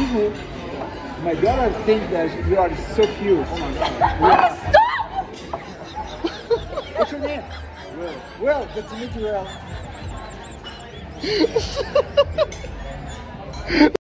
Shivu, my daughter thinks that you are so cute. Oh my god. Stop! What's your name? Will. Will, good to meet you, Will.